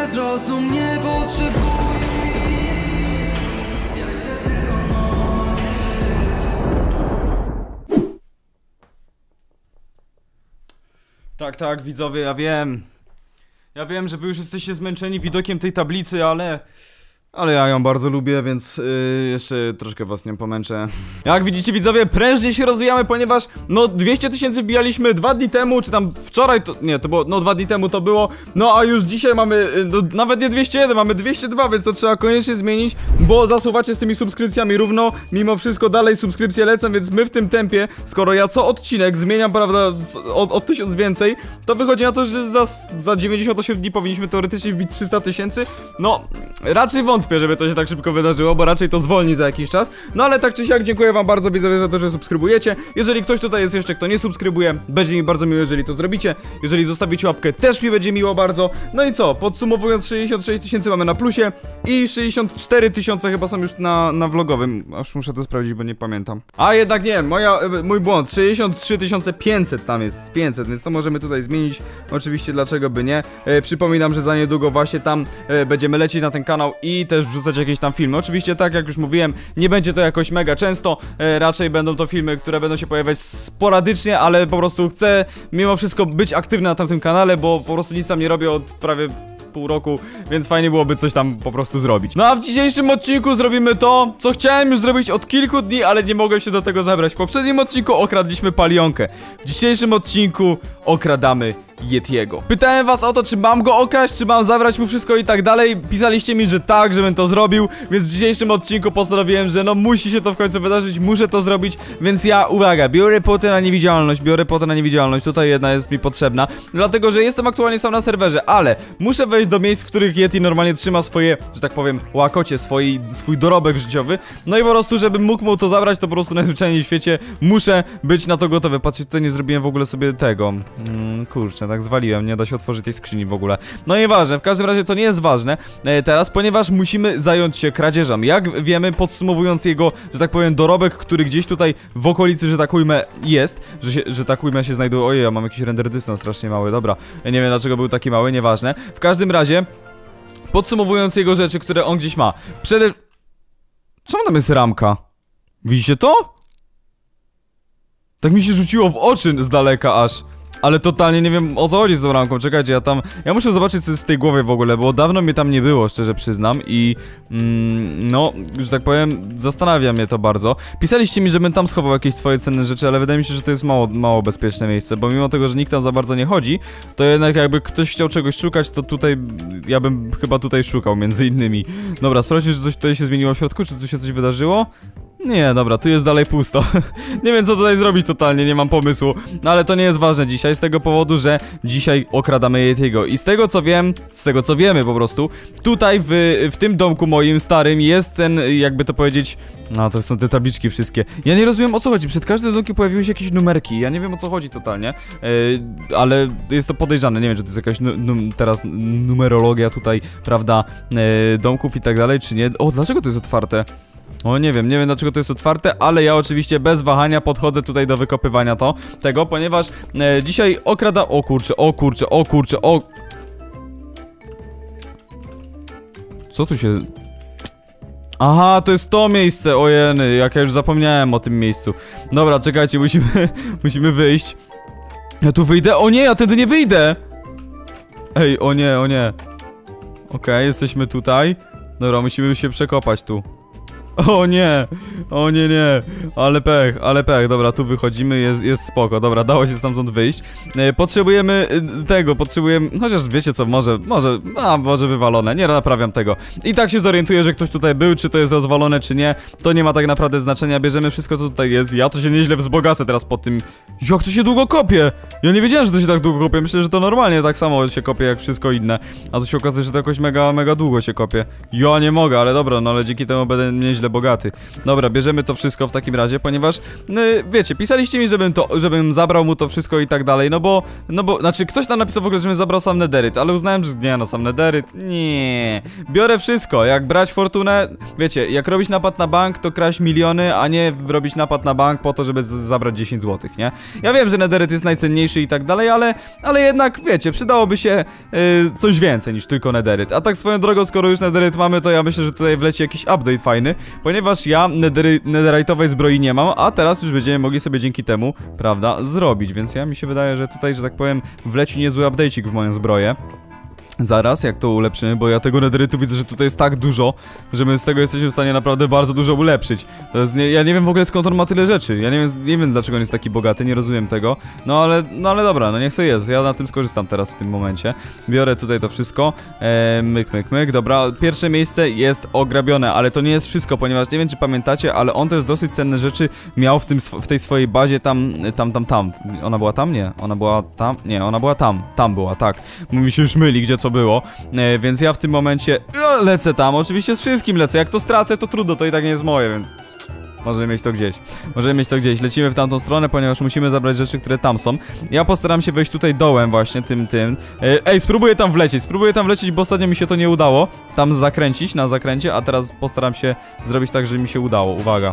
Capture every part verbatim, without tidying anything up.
zrozum nie potrzebuje. Ja chcę tylko nowe. Tak, tak, widzowie, ja wiem. Ja wiem, że wy już jesteście zmęczeni widokiem tej tablicy, ale... Ale ja ją bardzo lubię, więc yy, jeszcze troszkę was nią pomęczę. Jak widzicie, widzowie, prężnie się rozwijamy, ponieważ no dwieście tysięcy wbijaliśmy dwa dni temu, czy tam wczoraj to... Nie, to było, no dwa dni temu to było. No a już dzisiaj mamy, no, nawet nie dwieście jeden, mamy dwieście dwa, więc to trzeba koniecznie zmienić, bo zasuwacie z tymi subskrypcjami równo. Mimo wszystko dalej subskrypcje lecą, więc my w tym tempie, skoro ja co odcinek zmieniam, prawda, o, o tysiąc więcej, to wychodzi na to, że za, za dziewięćdziesiąt osiem dni powinniśmy teoretycznie wbić trzysta tysięcy. No, raczej wątpię. Wątpię, żeby to się tak szybko wydarzyło, bo raczej to zwolni za jakiś czas. No ale tak czy siak dziękuję wam bardzo, widzowie, za to, że subskrybujecie. Jeżeli ktoś tutaj jest jeszcze, kto nie subskrybuje, będzie mi bardzo miło, jeżeli to zrobicie. Jeżeli zostawicie łapkę, też mi będzie miło bardzo. No i co, podsumowując, sześćdziesiąt sześć tysięcy mamy na plusie i sześćdziesiąt cztery tysiące chyba są już na, na vlogowym. Aż muszę to sprawdzić, bo nie pamiętam. A jednak nie, moja, mój błąd, sześćdziesiąt trzy tysiące pięćset tam jest, pięćset, więc to możemy tutaj zmienić. Oczywiście, dlaczego by nie. E, przypominam, że za niedługo właśnie tam e, będziemy lecieć na ten kanał i też wrzucać jakieś tam filmy. Oczywiście, tak jak już mówiłem, nie będzie to jakoś mega często, e, raczej będą to filmy, które będą się pojawiać sporadycznie, ale po prostu chcę mimo wszystko być aktywny na tamtym kanale, bo po prostu nic tam nie robię od prawie pół roku, więc fajnie byłoby coś tam po prostu zrobić. No a w dzisiejszym odcinku zrobimy to, co chciałem już zrobić od kilku dni, ale nie mogłem się do tego zabrać. W poprzednim odcinku okradliśmy palionkę. W dzisiejszym odcinku okradamy Yetiego. Pytałem was o to, czy mam go okraść, czy mam zabrać mu wszystko i tak dalej. Pisaliście mi, że tak, żebym to zrobił, więc w dzisiejszym odcinku postanowiłem, że no musi się to w końcu wydarzyć, muszę to zrobić, więc ja, uwaga, biorę potę na niewidzialność, biorę potę na niewidzialność, tutaj jedna jest mi potrzebna, dlatego, że jestem aktualnie sam na serwerze, ale muszę wejść do miejsc, w których Yeti normalnie trzyma swoje, że tak powiem, łakocie, swój, swój dorobek życiowy, no i po prostu, żebym mógł mu to zabrać, to po prostu najzwyczajniej w świecie muszę być na to gotowy. Patrzcie, tutaj nie zrobiłem w ogóle sobie tego, mm, kurczę, tak zwaliłem, nie da się otworzyć tej skrzyni w ogóle. No nieważne, w każdym razie to nie jest ważne e, teraz, ponieważ musimy zająć się kradzieżą. Jak wiemy, podsumowując jego, że tak powiem, dorobek, który gdzieś tutaj w okolicy, że tak ujmę, jest, że, się, że tak ujmę się znajduje. Ojej, ja mam jakiś render dystans strasznie mały, dobra. Ja nie wiem, dlaczego był taki mały, nieważne. W każdym razie, podsumowując jego rzeczy, które on gdzieś ma. Przede... Czemu tam jest ramka? Widzicie to? Tak mi się rzuciło w oczy z daleka aż. Ale totalnie nie wiem, o co chodzi z tą ramką. Czekajcie, ja tam... Ja muszę zobaczyć, co jest z tej głowy w ogóle, bo dawno mnie tam nie było, szczerze przyznam. I... Mm, no, że tak powiem, zastanawia mnie to bardzo. Pisaliście mi, żebym tam schował jakieś swoje cenne rzeczy, ale wydaje mi się, że to jest mało, mało bezpieczne miejsce, bo mimo tego, że nikt tam za bardzo nie chodzi, to jednak jakby ktoś chciał czegoś szukać, to tutaj... Ja bym chyba tutaj szukał, między innymi. Dobra, sprawdźmy, czy coś tutaj się zmieniło w środku, czy tu się coś wydarzyło. Nie, dobra, tu jest dalej pusto. Nie wiem, co tutaj zrobić totalnie, nie mam pomysłu. No ale to nie jest ważne dzisiaj, z tego powodu, że dzisiaj okradamy Yetiego. I z tego co wiem, z tego co wiemy po prostu, tutaj w, w tym domku moim starym jest ten, jakby to powiedzieć... No, to są te tabliczki wszystkie. Ja nie rozumiem, o co chodzi. Przed każdym domkiem pojawiły się jakieś numerki. Ja nie wiem, o co chodzi totalnie. Yy, ale jest to podejrzane. Nie wiem, czy to jest jakaś nu nu teraz numerologia tutaj, prawda, yy, domków i tak dalej, czy nie. O, dlaczego to jest otwarte? O, nie wiem, nie wiem dlaczego to jest otwarte, ale ja oczywiście bez wahania podchodzę tutaj do wykopywania to, tego, ponieważ e, dzisiaj okrada... O kurczę, o kurczę, o kurczę, o... Co tu się... Aha, to jest to miejsce, ojeny, jak ja już zapomniałem o tym miejscu. Dobra, czekajcie, musimy, musimy wyjść. Ja tu wyjdę? O nie, ja wtedy nie wyjdę! Ej, o nie, o nie. Okej, okay, jesteśmy tutaj. Dobra, musimy się przekopać tu. O nie, o nie, nie, ale pech, ale pech, dobra, tu wychodzimy, jest, jest spoko, dobra, dało się stamtąd wyjść. e, Potrzebujemy e, tego, potrzebujemy, chociaż wiecie co, może, może, a może wywalone, nie naprawiam tego. I tak się zorientuję, że ktoś tutaj był, czy to jest rozwalone, czy nie, to nie ma tak naprawdę znaczenia, bierzemy wszystko, co tutaj jest. Ja to się nieźle wzbogacę teraz po tym, jak to się długo kopie. Ja nie wiedziałem, że to się tak długo kopie, myślę, że to normalnie tak samo się kopie, jak wszystko inne. A tu się okazuje, że to jakoś mega, mega długo się kopie. Ja nie mogę, ale dobra, no ale dzięki temu będę nieźle tyle bogaty. Dobra, bierzemy to wszystko w takim razie, ponieważ, no, wiecie, pisaliście mi, żebym to, żebym zabrał mu to wszystko i tak dalej, no bo, no bo, znaczy ktoś tam napisał w ogóle, żebym zabrał sam nederyt, ale uznałem, że nie, no sam nederyt, nie. Biorę wszystko, jak brać fortunę, wiecie, jak robić napad na bank, to kraść miliony, a nie robić napad na bank po to, żeby zabrać dziesięć złotych, nie? Ja wiem, że nederyt jest najcenniejszy i tak dalej, ale, ale jednak, wiecie, przydałoby się yy, coś więcej niż tylko nederyt. A tak swoją drogą, skoro już nederyt mamy, to ja myślę, że tutaj wleci jakiś update fajny, ponieważ ja nedery, netherite'owej zbroi nie mam, a teraz już będziemy mogli sobie dzięki temu, prawda, zrobić, więc ja mi się wydaje, że tutaj, że tak powiem, wleci niezły update'ik w moją zbroję. Zaraz, jak to ulepszymy, bo ja tego nederytu widzę, że tutaj jest tak dużo, że my z tego jesteśmy w stanie naprawdę bardzo dużo ulepszyć. To jest nie, ja nie wiem w ogóle skąd on ma tyle rzeczy, ja nie wiem, nie wiem dlaczego on jest taki bogaty, nie rozumiem tego. No ale, no ale dobra, no niech to jest, ja na tym skorzystam teraz w tym momencie. Biorę tutaj to wszystko, eee, myk, myk, myk, dobra. Pierwsze miejsce jest ograbione, ale to nie jest wszystko, ponieważ nie wiem czy pamiętacie, ale on też dosyć cenne rzeczy miał w, tym, w tej swojej bazie tam, tam, tam, tam. Ona była tam? Nie, ona była tam? Nie, ona była tam, tam była, tak. Bo mi się już myli, gdzie co było, e, więc ja w tym momencie e, lecę tam, oczywiście z wszystkim lecę, jak to stracę to trudno, to i tak nie jest moje, więc możemy mieć to gdzieś, możemy mieć to gdzieś, lecimy w tamtą stronę, ponieważ musimy zabrać rzeczy, które tam są. Ja postaram się wejść tutaj dołem właśnie, tym, tym, e, ej, spróbuję tam wlecieć, spróbuję tam wlecieć, bo ostatnio mi się to nie udało, tam zakręcić, na zakręcie, a teraz postaram się zrobić tak, żeby mi się udało, uwaga.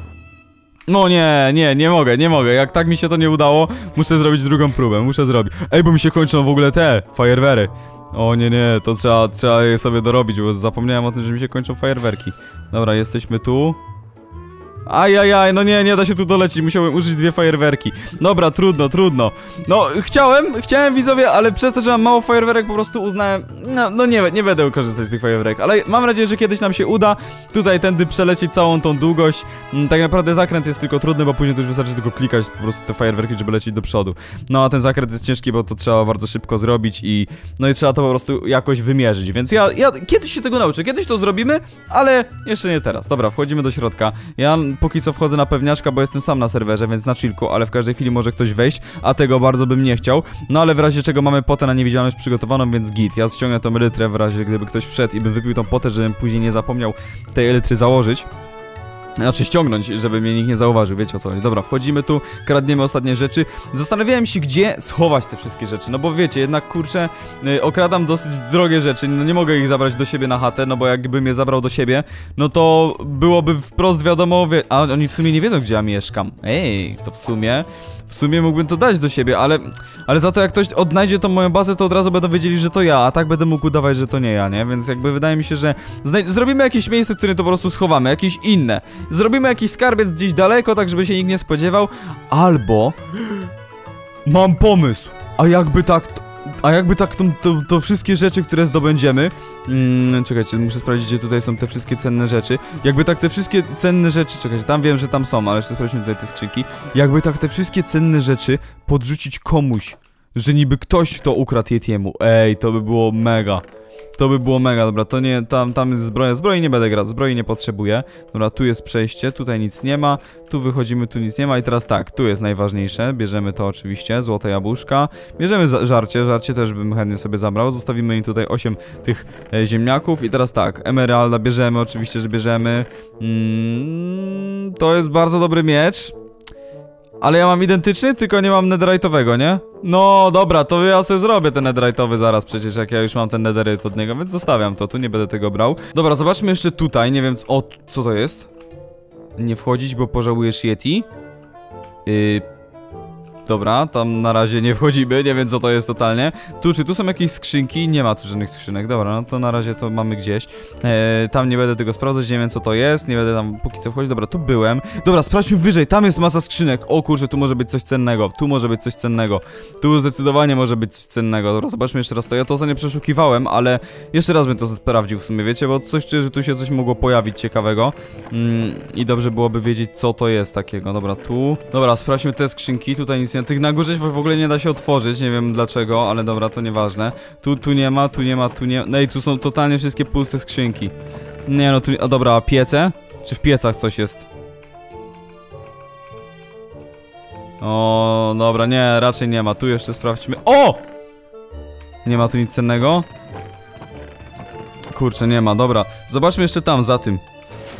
No nie, nie, nie mogę, nie mogę, jak tak mi się to nie udało, muszę zrobić drugą próbę, muszę zrobić. Ej, bo mi się kończą w ogóle te fajerwery. O nie, nie, to trzeba, trzeba je sobie dorobić, bo zapomniałem o tym, że mi się kończą fajerwerki. Dobra, jesteśmy tu. Ajajaj, no nie, nie da się tu dolecieć, musiałem użyć dwie fajerwerki. Dobra, trudno, trudno. No, chciałem, chciałem widzowie, ale przez to, że mam mało fajerwerek, po prostu uznałem, no, no nie, nie będę korzystać z tych fajerwerek, ale mam nadzieję, że kiedyś nam się uda tutaj tędy przelecieć całą tą długość. Tak naprawdę zakręt jest tylko trudny, bo później to już wystarczy tylko klikać po prostu te fajerwerki, żeby lecieć do przodu. No, a ten zakręt jest ciężki, bo to trzeba bardzo szybko zrobić i no i trzeba to po prostu jakoś wymierzyć, więc ja, ja kiedyś się tego nauczę, kiedyś to zrobimy, ale jeszcze nie teraz. Dobra, wchodzimy do środka. Ja póki co wchodzę na pewniaczka, bo jestem sam na serwerze, więc na chillku, ale w każdej chwili może ktoś wejść, a tego bardzo bym nie chciał. No ale w razie czego mamy potę na niewidzialność przygotowaną, więc git. Ja ściągnę tą elytrę w razie gdyby ktoś wszedł i by wypił tą potę, żebym później nie zapomniał tej elytry założyć. Znaczy ściągnąć, żeby mnie nikt nie zauważył, wiecie o co chodzi. Dobra, wchodzimy tu, kradniemy ostatnie rzeczy. Zastanawiałem się, gdzie schować te wszystkie rzeczy, no bo wiecie, jednak kurczę, yy, okradam dosyć drogie rzeczy, no nie mogę ich zabrać do siebie na chatę, no bo jakbym je zabrał do siebie, no to byłoby wprost wiadomo, wie... a oni w sumie nie wiedzą, gdzie ja mieszkam. Ej, to w sumie... W sumie mógłbym to dać do siebie, ale... Ale za to jak ktoś odnajdzie tą moją bazę, to od razu będą wiedzieli, że to ja, a tak będę mógł udawać, że to nie ja, nie? Więc jakby wydaje mi się, że... Zrobimy jakieś miejsce, w którym to po prostu schowamy, jakieś inne. Zrobimy jakiś skarbiec gdzieś daleko, tak żeby się nikt nie spodziewał. Albo... Mam pomysł! A jakby tak... A jakby tak to, to, to wszystkie rzeczy, które zdobędziemy... Mm, czekajcie, muszę sprawdzić, gdzie tutaj są te wszystkie cenne rzeczy. Jakby tak te wszystkie cenne rzeczy... Czekajcie, tam wiem, że tam są, ale jeszcze sprawdźmy tutaj te skrzynki. Jakby tak te wszystkie cenne rzeczy podrzucić komuś, że niby ktoś to ukradł Yetiemu. Ej, to by było mega. To by było mega, dobra, to nie, tam, tam jest zbroja, zbroi nie będę grać, zbroi nie potrzebuję. Dobra, tu jest przejście, tutaj nic nie ma, tu wychodzimy, tu nic nie ma i teraz tak, tu jest najważniejsze, bierzemy to oczywiście, złote jabłuszka, bierzemy żarcie, żarcie też bym chętnie sobie zabrał, zostawimy im tutaj osiem tych e, ziemniaków i teraz tak, emeralda bierzemy, oczywiście, że bierzemy, mm, to jest bardzo dobry miecz. Ale ja mam identyczny, tylko nie mam netherite'owego, nie? No dobra, to ja sobie zrobię ten netherite'owy zaraz przecież, jak ja już mam ten netherite od niego, więc zostawiam to, tu nie będę tego brał. Dobra, zobaczmy jeszcze tutaj, nie wiem, o, co to jest? Nie wchodzić, bo pożałujesz Yeti. Yy... Dobra, tam na razie nie wchodzimy, nie wiem co to jest totalnie. Tu, czy tu są jakieś skrzynki? Nie ma tu żadnych skrzynek, dobra, no to na razie to mamy gdzieś. eee, Tam nie będę tego sprawdzać, nie wiem co to jest, nie będę tam póki co wchodzić, dobra, tu byłem. Dobra, sprawdźmy wyżej, tam jest masa skrzynek. O kurczę, tu może być coś cennego, tu może być coś cennego. Tu zdecydowanie może być coś cennego. Dobra, zobaczmy jeszcze raz to, ja to za nie przeszukiwałem, ale jeszcze raz bym to sprawdził w sumie, wiecie, bo coś czuję, że tu się coś mogło pojawić ciekawego. mm, I dobrze byłoby wiedzieć co to jest takiego, dobra, tu. Dobra, sprawdźmy te skrzynki, tutaj nic nie, tych na górze w ogóle nie da się otworzyć, nie wiem dlaczego, ale dobra, to nieważne. Tu, tu nie ma, tu nie ma, tu nie... No i tu są totalnie wszystkie puste skrzynki. Nie no, tu... A dobra, a piece? Czy w piecach coś jest? O, dobra, nie, raczej nie ma. Tu jeszcze sprawdźmy... O! Nie ma tu nic cennego? Kurczę, nie ma, dobra. Zobaczmy jeszcze tam, za tym.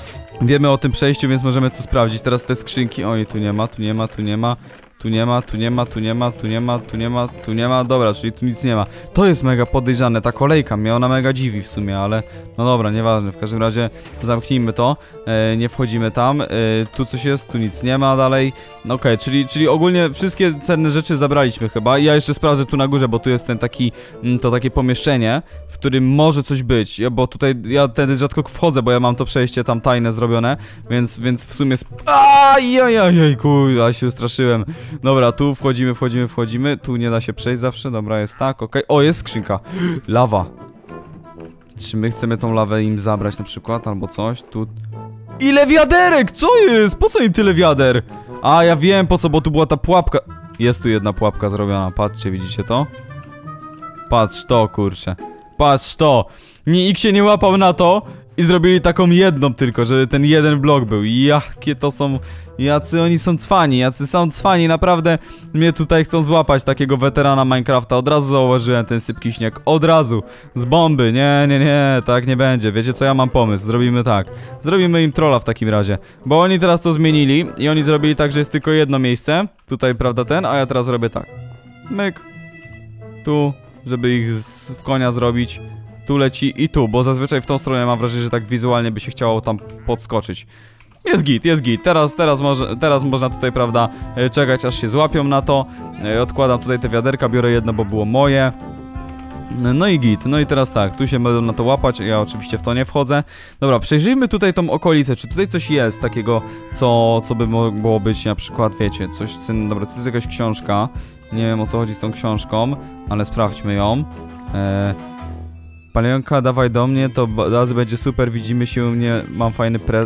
Wiemy o tym przejściu, więc możemy tu sprawdzić. Teraz te skrzynki. Oj, tu nie ma, tu nie ma, tu nie ma. Tu nie ma, tu nie ma, tu nie ma, tu nie ma, tu nie ma, tu nie ma. Dobra, czyli tu nic nie ma. To jest mega podejrzane, ta kolejka mnie ona mega dziwi w sumie, ale no dobra, nieważne. W każdym razie zamknijmy to. E, nie wchodzimy tam. E, tu coś jest, tu nic nie ma dalej. No okej, okay, czyli, czyli ogólnie wszystkie cenne rzeczy zabraliśmy chyba. I ja jeszcze sprawdzę tu na górze, bo tu jest ten taki, to takie pomieszczenie, w którym może coś być. Ja, bo tutaj ja wtedy rzadko wchodzę, bo ja mam to przejście tam tajne zrobione, więc, więc w sumie... Ajajajaj, kurwa, się straszyłem. Dobra, tu wchodzimy, wchodzimy, wchodzimy. Tu nie da się przejść zawsze, dobra, jest tak, okej. Okay. O, jest skrzynka. Lawa. Czy my chcemy tą lawę im zabrać na przykład, albo coś? Tu... Ile wiaderek? Co jest? Po co im tyle wiader? A, ja wiem po co, bo tu była ta pułapka. Jest tu jedna pułapka zrobiona, patrzcie, widzicie to? Patrz to, kurczę. Patrz to. Nikt się nie łapał na to i zrobili taką jedną tylko, żeby ten jeden blok był. Jakie to są... Jacy oni są cwani, jacy są cwani, naprawdę mnie tutaj chcą złapać, takiego weterana Minecrafta. Od razu zauważyłem ten sypki śnieg, od razu, z bomby, nie, nie, nie, tak nie będzie. Wiecie co, ja mam pomysł, zrobimy tak. Zrobimy im trolla w takim razie, bo oni teraz to zmienili i oni zrobili tak, że jest tylko jedno miejsce, tutaj, prawda, ten, a ja teraz robię tak. Myk. Tu, żeby ich z, w konia zrobić. Tu leci i tu, bo zazwyczaj w tą stronę mam wrażenie, że tak wizualnie by się chciało tam podskoczyć. Jest git, jest git. Teraz, teraz, może, teraz można tutaj, prawda, czekać aż się złapią na to. Odkładam tutaj te wiaderka, biorę jedno, bo było moje. No i git, no i teraz tak, tu się będą na to łapać, ja oczywiście w to nie wchodzę. Dobra, przejrzyjmy tutaj tą okolicę, czy tutaj coś jest takiego, co, co by mogło być na przykład, wiecie, coś cenne. Dobra, to jest jakaś książka, nie wiem o co chodzi z tą książką, ale sprawdźmy ją. Eee... Palionka, dawaj do mnie, to razy będzie super, widzimy się u mnie, mam fajny pre...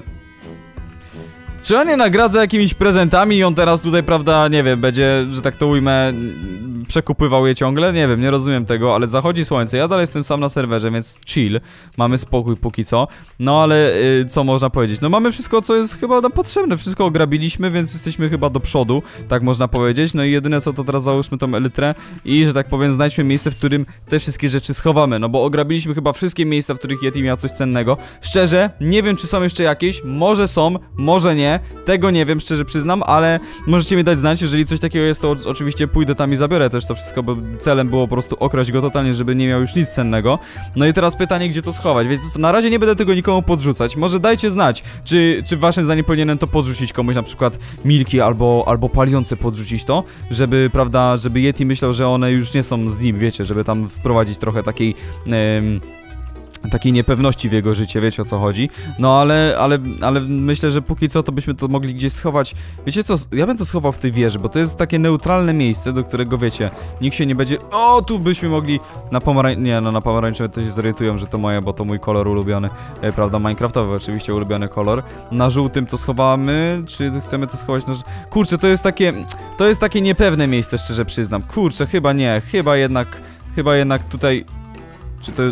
Czy on nie nagradza jakimiś prezentami i on teraz tutaj, prawda, nie wiem, będzie, że tak to ujmę, przekupywał je ciągle? Nie wiem, nie rozumiem tego, ale zachodzi słońce, ja dalej jestem sam na serwerze, więc chill, mamy spokój póki co. No ale yy, co można powiedzieć? No mamy wszystko, co jest chyba nam potrzebne, wszystko ograbiliśmy, więc jesteśmy chyba do przodu, tak można powiedzieć. No i jedyne co, to teraz załóżmy tą elytrę i, że tak powiem, znajdźmy miejsce, w którym te wszystkie rzeczy schowamy, no bo ograbiliśmy chyba wszystkie miejsca, w których Yeti miał coś cennego. Szczerze, nie wiem, czy są jeszcze jakieś, może są, może nie, tego nie wiem, szczerze przyznam, ale możecie mi dać znać, jeżeli coś takiego jest, to oczywiście pójdę tam i zabiorę też to wszystko, bo celem było po prostu okraść go totalnie, żeby nie miał już nic cennego. No i teraz pytanie, gdzie to schować, więc co, na razie nie będę tego nikomu podrzucać, może dajcie znać, czy, czy waszym zdaniem powinienem to podrzucić komuś, na przykład Milki albo, albo Palionce podrzucić to, żeby, prawda, żeby Yeti myślał, że one już nie są z nim, wiecie, żeby tam wprowadzić trochę takiej... Ym, takiej niepewności w jego życie, wiecie o co chodzi. No ale, ale, ale myślę, że póki co to byśmy to mogli gdzieś schować. Wiecie co, ja bym to schował w tej wieży, bo to jest takie neutralne miejsce, do którego, wiecie, nikt się nie będzie... O, tu byśmy mogli na pomarańczowe... Nie, no na pomarańczowe to się zorientują, że to moje, bo to mój kolor ulubiony, e, prawda, minecraftowy oczywiście ulubiony kolor. Na żółtym to schowamy, czy chcemy to schować na... Kurczę, to jest takie... To jest takie niepewne miejsce, szczerze przyznam. Kurczę, chyba nie, chyba jednak... Chyba jednak tutaj... Czy to...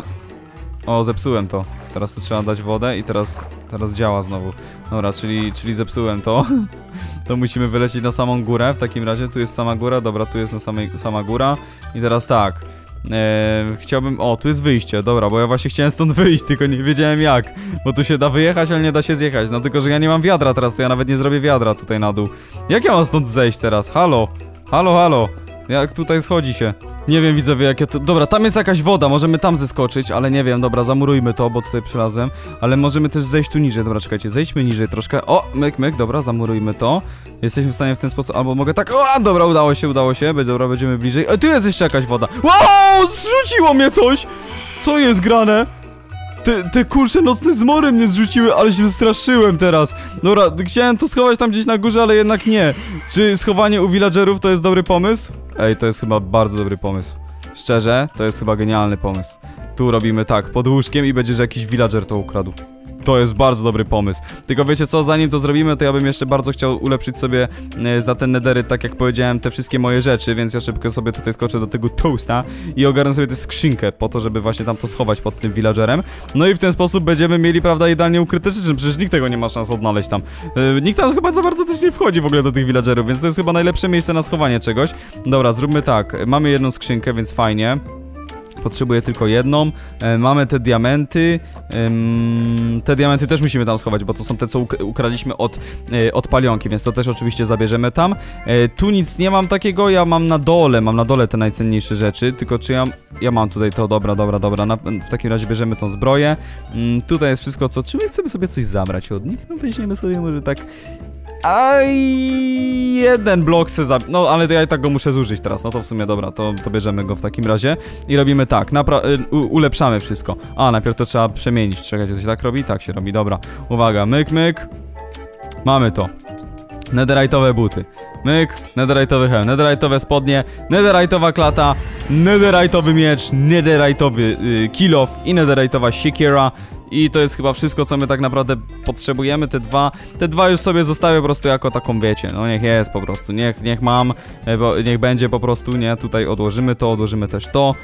O, zepsułem to. Teraz tu trzeba dać wodę i teraz, teraz działa znowu. Dobra, czyli, czyli zepsułem to. To musimy wylecieć na samą górę. W takim razie tu jest sama góra. Dobra, tu jest na samej, sama góra. I teraz tak. Eee, chciałbym... O, tu jest wyjście. Dobra, bo ja właśnie chciałem stąd wyjść, tylko nie wiedziałem jak. Bo tu się da wyjechać, ale nie da się zjechać. No tylko, że ja nie mam wiadra teraz, to ja nawet nie zrobię wiadra tutaj na dół. Jak ja mam stąd zejść teraz? Halo? Halo, halo? Jak tutaj schodzi się? Nie wiem, widzowie, jakie to... Dobra, tam jest jakaś woda, możemy tam zeskoczyć, ale nie wiem, dobra, zamurujmy to, bo tutaj przylazłem. Ale możemy też zejść tu niżej, dobra, czekajcie, zejdźmy niżej troszkę. O, myk, myk, dobra, zamurujmy to. Jesteśmy w stanie w ten sposób, albo mogę tak... O, dobra, udało się, udało się, dobra, będziemy bliżej. E, tu jest jeszcze jakaś woda. Wow, zrzuciło mnie coś! Co jest grane? Te, te kurcze nocne zmory mnie zrzuciły, ale się wystraszyłem teraz. Dobra, chciałem to schować tam gdzieś na górze, ale jednak nie. Czy schowanie u villagerów to jest dobry pomysł? Ej, to jest chyba bardzo dobry pomysł. Szczerze, to jest chyba genialny pomysł. Tu robimy tak, pod łóżkiem i będzie, że jakiś villager to ukradł. To jest bardzo dobry pomysł. Tylko wiecie co, zanim to zrobimy, to ja bym jeszcze bardzo chciał ulepszyć sobie e, za ten nederyt, tak jak powiedziałem, te wszystkie moje rzeczy, więc ja szybko sobie tutaj skoczę do tego toasta i ogarnę sobie tę skrzynkę po to, żeby właśnie tam to schować pod tym villagerem. No i w ten sposób będziemy mieli, prawda, idealnie ukryte rzeczy, przecież nikt tego nie ma szans odnaleźć tam. E, nikt tam chyba za bardzo też nie wchodzi w ogóle do tych villagerów, więc to jest chyba najlepsze miejsce na schowanie czegoś. Dobra, zróbmy tak, mamy jedną skrzynkę, więc fajnie. potrzebuję tylko jedną. E, mamy te diamenty. Ym, te diamenty też musimy tam schować, bo to są te, co uk ukradliśmy od, e, od palionki, więc to też oczywiście zabierzemy tam. E, tu nic nie mam takiego, ja mam na dole, mam na dole te najcenniejsze rzeczy, tylko czy ja, ja mam tutaj to, dobra, dobra, dobra, na, w takim razie bierzemy tą zbroję. Ym, tutaj jest wszystko, co, czy my chcemy sobie coś zabrać od nich? No weźmiemy sobie może tak... Aj, jeden blok se za... No, ale ja i tak go muszę zużyć teraz, no to w sumie dobra, to, to bierzemy go w takim razie i robimy tak, napra... U, ulepszamy wszystko. A, najpierw to trzeba przemienić, czekajcie, to się tak robi? Tak się robi, dobra. Uwaga, myk, myk. Mamy to. Netherite'owe buty. Myk, netherite'owy hełm, netherite'owe spodnie, netherite'owa klata, netherite'owy miecz, netherite'owy y, kill off i netherite'owa siekiera. I to jest chyba wszystko, co my tak naprawdę potrzebujemy. Te dwa, te dwa już sobie zostawię po prostu jako taką, wiecie, no niech jest po prostu, niech, niech mam, bo niech będzie po prostu, nie, tutaj odłożymy to, odłożymy też to,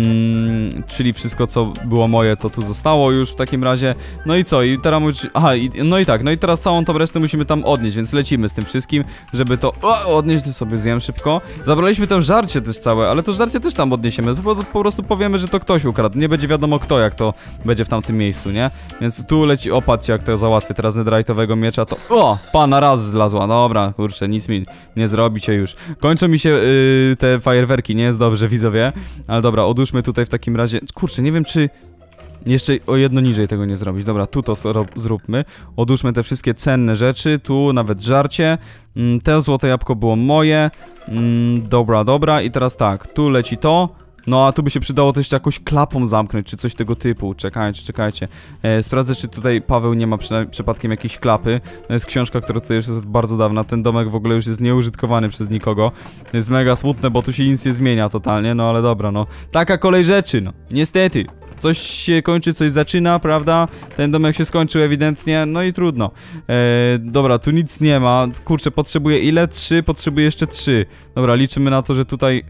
mm, czyli wszystko, co było moje, to tu zostało już w takim razie. No i co, i teraz, aha, i, no i tak, no i teraz całą tą resztę musimy tam odnieść, więc lecimy z tym wszystkim, żeby to o, odnieść, to sobie zjem szybko. Zabraliśmy tam żarcie też całe, ale to żarcie też tam odniesiemy, po, po prostu powiemy, że to ktoś ukradł, nie będzie wiadomo kto, jak to będzie w tamtym miejscu, nie? Więc tu leci, opatrzcie jak to załatwię teraz netherite'owego miecza, to o, pana raz zlazła, dobra, kurczę, nic mi nie zrobicie już. Kończą mi się yy, te fajerwerki, nie jest dobrze, widzowie, ale dobra, odłóżmy tutaj w takim razie, kurczę, nie wiem czy jeszcze o jedno niżej tego nie zrobić, dobra, tu to zróbmy, odłóżmy te wszystkie cenne rzeczy, tu nawet żarcie, mm, te złote jabłko było moje, mm, dobra, dobra i teraz tak, tu leci to. No a tu by się przydało też jakąś klapą zamknąć, czy coś tego typu. Czekajcie, czekajcie. E, sprawdzę, czy tutaj Paweł nie ma przypadkiem jakiejś klapy. To jest książka, która tutaj już jest bardzo dawna. Ten domek w ogóle już jest nieużytkowany przez nikogo. To jest mega smutne, bo tu się nic nie zmienia totalnie, no ale dobra, no. Taka kolej rzeczy, no. Niestety. Coś się kończy, coś zaczyna, prawda? Ten domek się skończył ewidentnie, no i trudno. E, dobra, tu nic nie ma. Kurczę, potrzebuję ile? Trzy, potrzebuję jeszcze trzy. Dobra, liczymy na to, że tutaj...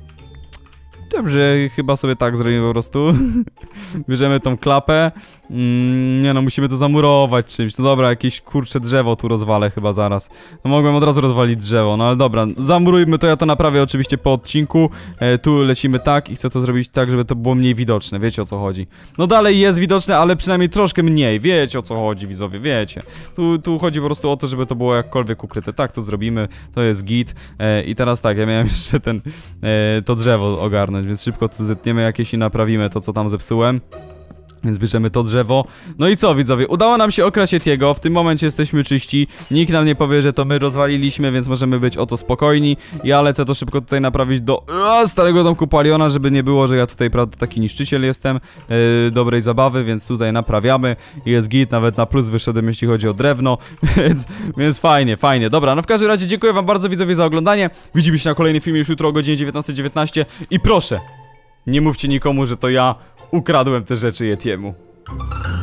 Dobrze, chyba sobie tak zrobimy po prostu. Bierzemy tą klapę. Mm, nie no, musimy to zamurować czymś. No dobra, jakieś kurcze drzewo tu rozwalę chyba zaraz. No mogłem od razu rozwalić drzewo, no ale dobra. Zamurujmy to, ja to naprawię oczywiście po odcinku. E, tu lecimy tak i chcę to zrobić tak, żeby to było mniej widoczne. Wiecie o co chodzi. No dalej jest widoczne, ale przynajmniej troszkę mniej. Wiecie o co chodzi, widzowie, wiecie. Tu, tu chodzi po prostu o to, żeby to było jakkolwiek ukryte. Tak, to zrobimy. To jest git. E, I teraz tak, ja miałem jeszcze ten, e, to drzewo ogarnąć. Więc szybko tu zetniemy jakieś i naprawimy to, co tam zepsułem. Więc bierzemy to drzewo. No i co, widzowie? Udało nam się okraść Yetiego. W tym momencie jesteśmy czyści. Nikt nam nie powie, że to my rozwaliliśmy, więc możemy być o to spokojni. Ja lecę to szybko tutaj naprawić do a, starego domku Paliona, żeby nie było, że ja tutaj, prawda, taki niszczyciel jestem yy, dobrej zabawy, więc tutaj naprawiamy. Jest git, nawet na plus wyszedłem, jeśli chodzi o drewno. Więc, więc fajnie, fajnie. Dobra, no w każdym razie dziękuję wam bardzo, widzowie, za oglądanie. Widzimy się na kolejnym filmie już jutro o godzinie dziewiętnastej dziewiętnaście. I proszę, nie mówcie nikomu, że to ja ukradłem te rzeczy Yetiemu.